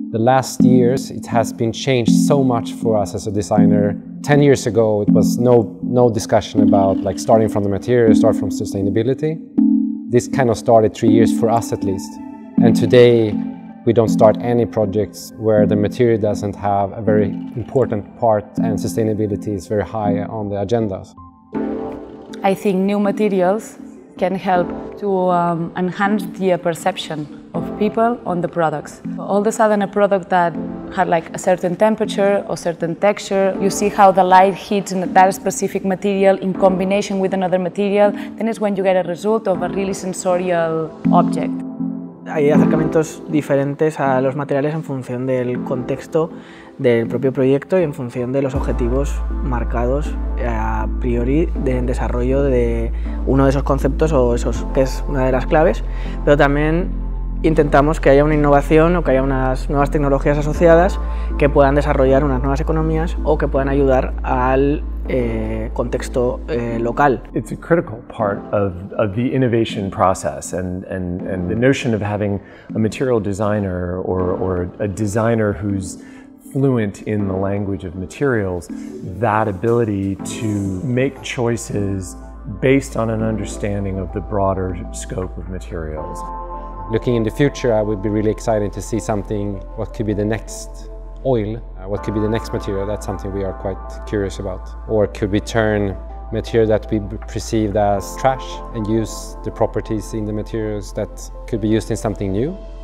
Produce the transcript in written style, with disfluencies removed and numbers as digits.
The last years it has been changed so much for us as a designer. 10 years ago it was no discussion about like starting from the material, start from sustainability. This kind of started 3 years for us at least. And today we don't start any projects where the material doesn't have a very important part and sustainability is very high on the agendas. I think new materials can help to enhance the perception of people on the products. All of a sudden a product that had like a certain temperature or certain texture, you see how the light hits that specific material in combination with another material, then it's when you get a result of a really sensorial object. Hay acercamientos diferentes a los materiales en función del contexto del propio proyecto y en función de los objetivos marcados a priori del desarrollo de uno de esos conceptos o esos, que es una de las claves, pero también intentamos que haya una innovación o que haya unas nuevas tecnologías asociadas que puedan desarrollar unas nuevas economías o que puedan ayudar al contexto local. It's a critical part of the innovation process and the notion of having a material designer or a designer who's fluent in the language of materials, that ability to make choices based on an understanding of the broader scope of materials. Looking in the future, I would be really excited to see something, what could be the next oil, what could be the next material. That's something we are quite curious about. Or could we turn material that we perceived as trash and use the properties in the materials that could be used in something new?